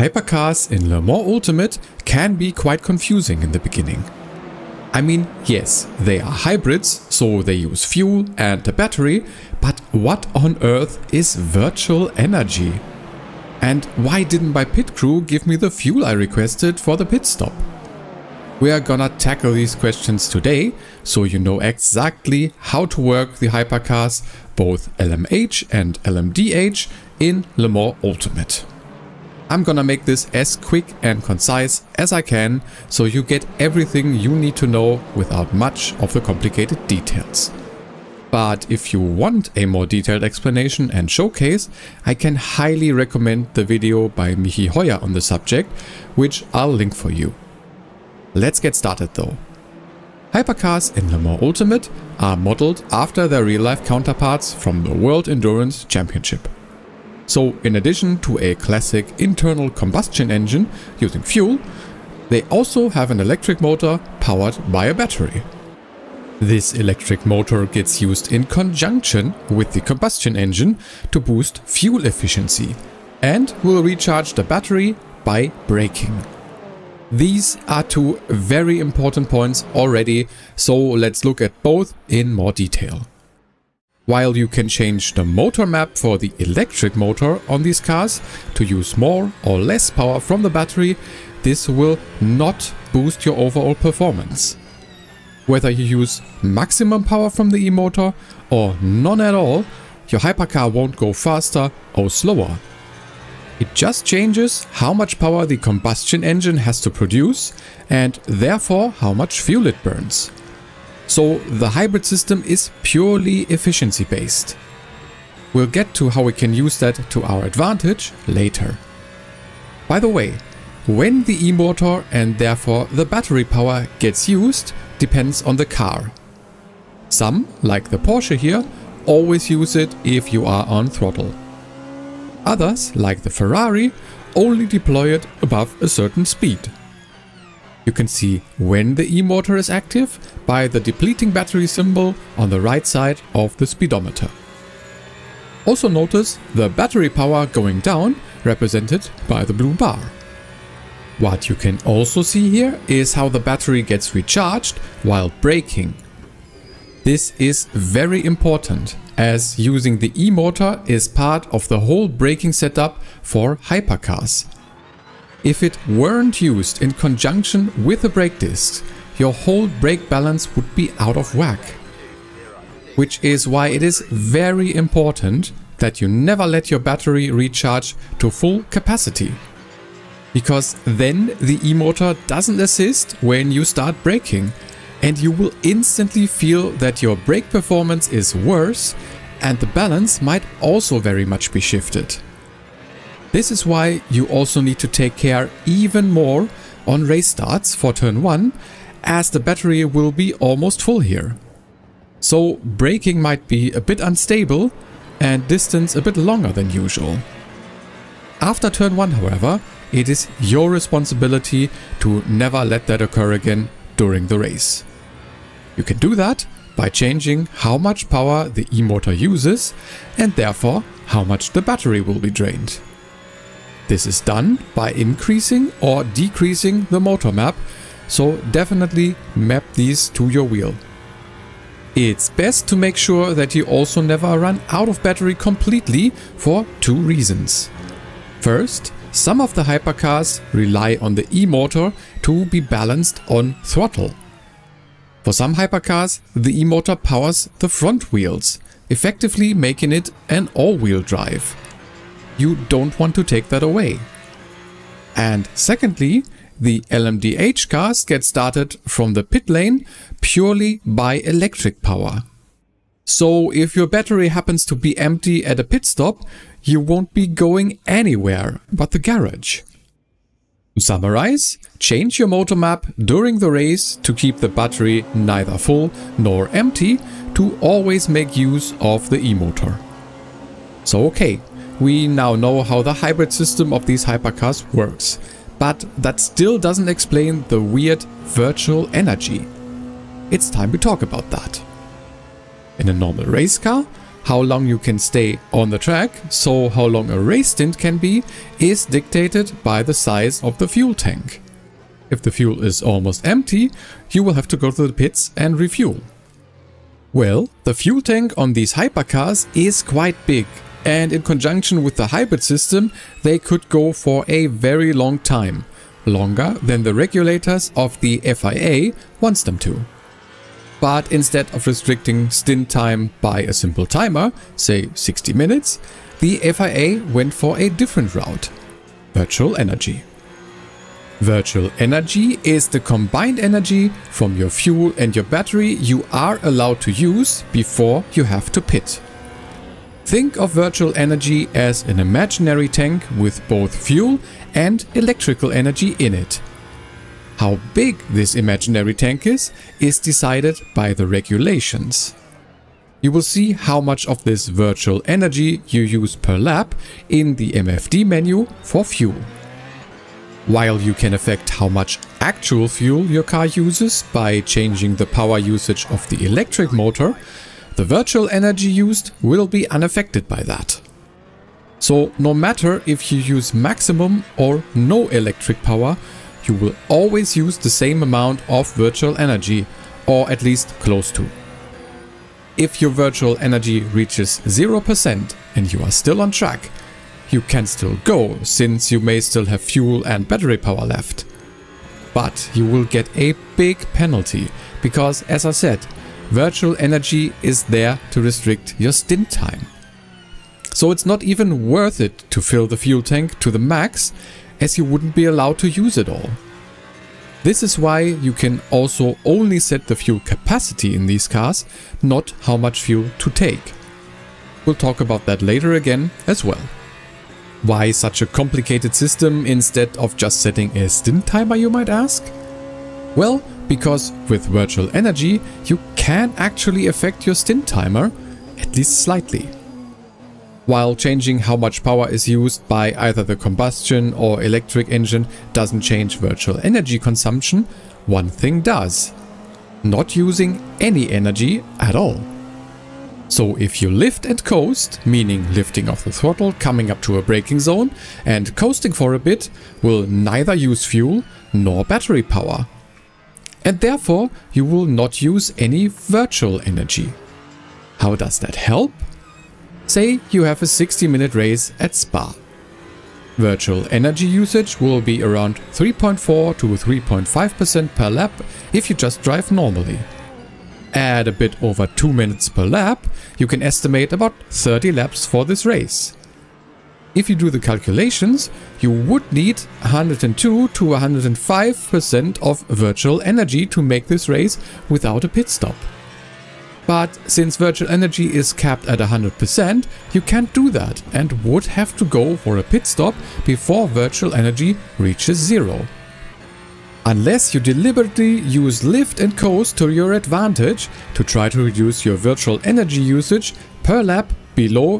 Hypercars in Le Mans Ultimate can be quite confusing in the beginning. I mean, yes, they are hybrids, so they use fuel and a battery, but what on earth is virtual energy? And why didn't my pit crew give me the fuel I requested for the pit stop? We are gonna tackle these questions today, so you know exactly how to work the hypercars, both LMH and LMDh, in Le Mans Ultimate. I'm gonna make this as quick and concise as I can, so you get everything you need to know without much of the complicated details. But if you want a more detailed explanation and showcase, I can highly recommend the video by Michi Heuer on the subject, which I'll link for you. Let's get started though. Hypercars in Le Mans Ultimate are modeled after their real-life counterparts from the World Endurance Championship. So in addition to a classic internal combustion engine using fuel, they also have an electric motor powered by a battery. This electric motor gets used in conjunction with the combustion engine to boost fuel efficiency and will recharge the battery by braking. These are two very important points already, so let's look at both in more detail. While you can change the motor map for the electric motor on these cars to use more or less power from the battery, this will not boost your overall performance. Whether you use maximum power from the e-motor or none at all, your hypercar won't go faster or slower. It just changes how much power the combustion engine has to produce and therefore how much fuel it burns. So the hybrid system is purely efficiency based. We'll get to how we can use that to our advantage later. By the way, when the e-motor and therefore the battery power gets used depends on the car. Some, like the Porsche here, always use it if you are on throttle. Others, like the Ferrari, only deploy it above a certain speed. You can see when the e-motor is active by the depleting battery symbol on the right side of the speedometer. Also notice the battery power going down, represented by the blue bar. What you can also see here is how the battery gets recharged while braking. This is very important, as using the e-motor is part of the whole braking setup for hypercars. If it weren't used in conjunction with the brake discs, your whole brake balance would be out of whack. Which is why it is very important that you never let your battery recharge to full capacity. Because then the e-motor doesn't assist when you start braking, and you will instantly feel that your brake performance is worse and the balance might also very much be shifted. This is why you also need to take care even more on race starts for turn 1, as the battery will be almost full here. So braking might be a bit unstable and distance a bit longer than usual. After turn 1, however, it is your responsibility to never let that occur again during the race. You can do that by changing how much power the e-motor uses and therefore how much the battery will be drained. This is done by increasing or decreasing the motor map, so definitely map these to your wheel. It's best to make sure that you also never run out of battery completely for two reasons. First, some of the hypercars rely on the e-motor to be balanced on throttle. For some hypercars, the e-motor powers the front wheels, effectively making it an all-wheel drive. You don't want to take that away. And secondly, the LMDh cars get started from the pit lane purely by electric power. So if your battery happens to be empty at a pit stop, you won't be going anywhere but the garage. To summarize, change your motor map during the race to keep the battery neither full nor empty to always make use of the e-motor. So okay, we now know how the hybrid system of these hypercars works, but that still doesn't explain the weird virtual energy. It's time we talk about that. In a normal race car, how long you can stay on the track, so how long a race stint can be, is dictated by the size of the fuel tank. If the fuel is almost empty, you will have to go to the pits and refuel. Well, the fuel tank on these hypercars is quite big, and in conjunction with the hybrid system, they could go for a very long time, longer than the regulators of the FIA wants them to. But instead of restricting stint time by a simple timer, say 60 minutes, the FIA went for a different route: virtual energy. Virtual energy is the combined energy from your fuel and your battery you are allowed to use before you have to pit. Think of virtual energy as an imaginary tank with both fuel and electrical energy in it. How big this imaginary tank is decided by the regulations. You will see how much of this virtual energy you use per lap in the MFD menu for fuel. While you can affect how much actual fuel your car uses by changing the power usage of the electric motor, the virtual energy used will be unaffected by that. So no matter if you use maximum or no electric power, you will always use the same amount of virtual energy, or at least close to. If your virtual energy reaches 0% and you are still on track, you can still go, since you may still have fuel and battery power left. But you will get a big penalty, because as I said, virtual energy is there to restrict your stint time. So it's not even worth it to fill the fuel tank to the max, as you wouldn't be allowed to use it all. This is why you can also only set the fuel capacity in these cars, not how much fuel to take. We'll talk about that later again as well. Why such a complicated system instead of just setting a stint timer, you might ask? Well, because with virtual energy you can actually affect your stint timer, at least slightly. While changing how much power is used by either the combustion or electric engine doesn't change virtual energy consumption, one thing does: not using any energy at all. So if you lift and coast, meaning lifting off the throttle, coming up to a braking zone, and coasting for a bit, will neither use fuel nor battery power. And therefore you will not use any virtual energy. How does that help? Say you have a 60-minute race at Spa. Virtual energy usage will be around 3.4 to 3.5% per lap if you just drive normally. Add a bit over 2 minutes per lap, you can estimate about 30 laps for this race. If you do the calculations, you would need 102 to 105% of virtual energy to make this race without a pit stop. But since virtual energy is capped at 100%, you can't do that and would have to go for a pit stop before virtual energy reaches zero. Unless you deliberately use lift and coast to your advantage to try to reduce your virtual energy usage per lap below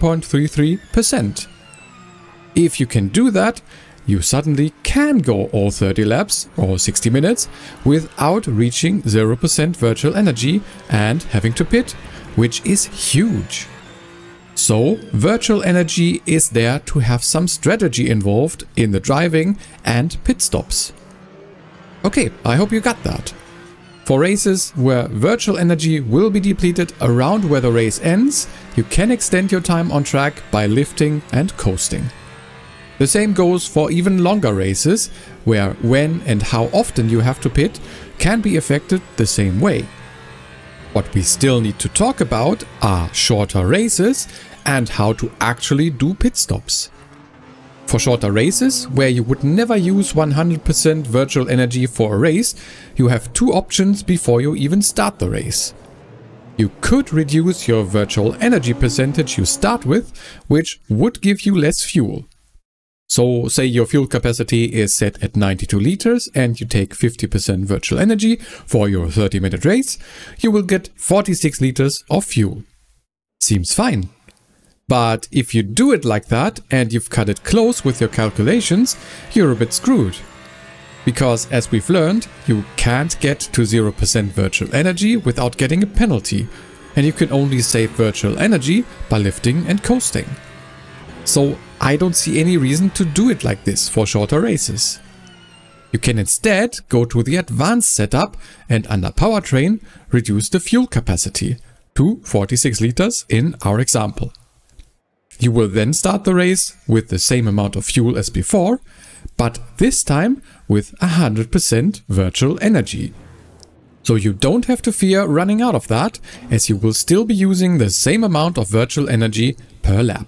3.33%. If you can do that, you suddenly can go all 30 laps or 60 minutes without reaching 0% virtual energy and having to pit, which is huge. So virtual energy is there to have some strategy involved in the driving and pit stops. Okay, I hope you got that. For races where virtual energy will be depleted around where the race ends, you can extend your time on track by lifting and coasting. The same goes for even longer races, where when and how often you have to pit can be affected the same way. What we still need to talk about are shorter races and how to actually do pit stops. For shorter races, where you would never use 100% virtual energy for a race, you have two options before you even start the race. You could reduce your virtual energy percentage you start with, which would give you less fuel. So say your fuel capacity is set at 92 liters and you take 50% virtual energy for your 30-minute race, you will get 46 liters of fuel. Seems fine. But if you do it like that and you've cut it close with your calculations, you're a bit screwed. Because as we've learned, you can't get to 0% virtual energy without getting a penalty. and you can only save virtual energy by lifting and coasting. So I don't see any reason to do it like this for shorter races. You can instead go to the advanced setup and under powertrain reduce the fuel capacity to 46 liters in our example. You will then start the race with the same amount of fuel as before, but this time with 100% virtual energy. So you don't have to fear running out of that, as you will still be using the same amount of virtual energy per lap.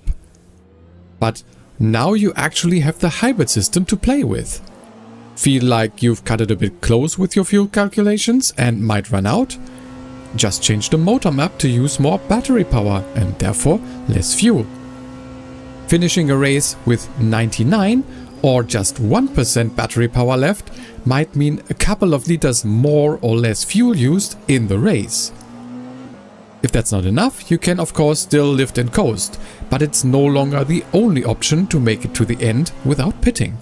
But now you actually have the hybrid system to play with. Feel like you've cut it a bit close with your fuel calculations and might run out? Just change the motor map to use more battery power and therefore less fuel. Finishing a race with 99 or just 1% battery power left might mean a couple of liters more or less fuel used in the race. If that's not enough, you can of course still lift and coast, but it's no longer the only option to make it to the end without pitting.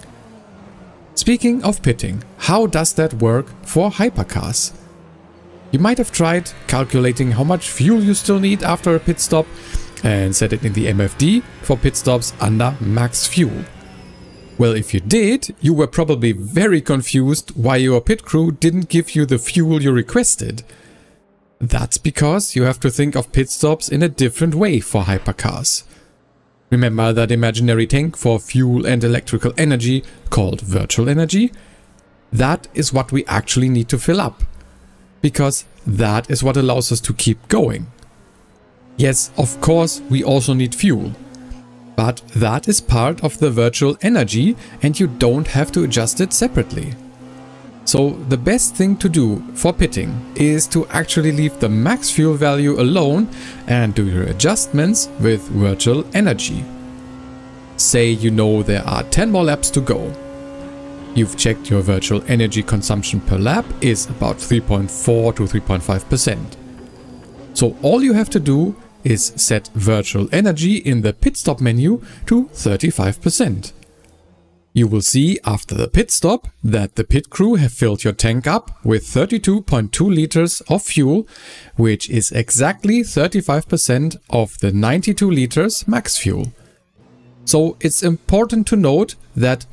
Speaking of pitting, how does that work for hypercars? You might have tried calculating how much fuel you still need after a pit stop and set it in the MFD for pit stops under max fuel. Well, if you did, you were probably very confused why your pit crew didn't give you the fuel you requested. That's because you have to think of pit stops in a different way for hypercars. Remember that imaginary tank for fuel and electrical energy called virtual energy? That is what we actually need to fill up, because that is what allows us to keep going. Yes, of course, we also need fuel, but that is part of the virtual energy and you don't have to adjust it separately. So the best thing to do for pitting is to actually leave the max fuel value alone and do your adjustments with virtual energy. Say you know there are 10 more laps to go. You've checked your virtual energy consumption per lap is about 3.4 to 3.5%. So all you have to do is set virtual energy in the pit stop menu to 35%. You will see after the pit stop that the pit crew have filled your tank up with 32.2 liters of fuel, which is exactly 35% of the 92 liters max fuel. So it's important to note that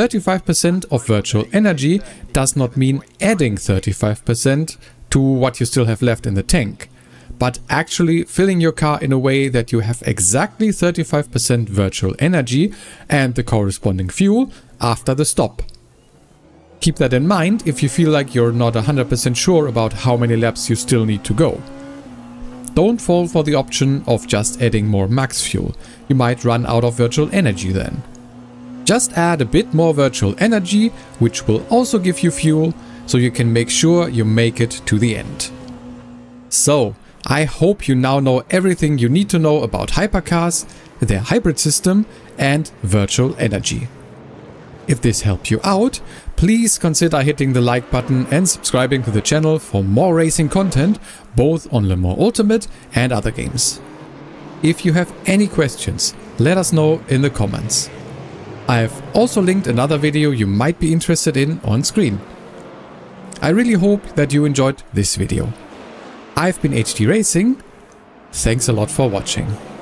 35% of virtual energy does not mean adding 35% to what you still have left in the tank, but actually filling your car in a way that you have exactly 35% virtual energy and the corresponding fuel after the stop. Keep that in mind if you feel like you're not 100% sure about how many laps you still need to go. Don't fall for the option of just adding more max fuel. You might run out of virtual energy then. Just add a bit more virtual energy, which will also give you fuel, so you can make sure you make it to the end. So, I hope you now know everything you need to know about hypercars, their hybrid system and virtual energy. If this helped you out, please consider hitting the like button and subscribing to the channel for more racing content, both on Le Mans Ultimate and other games. If you have any questions, let us know in the comments. I've also linked another video you might be interested in on screen. I really hope that you enjoyed this video. I've been HD Racing. Thanks a lot for watching.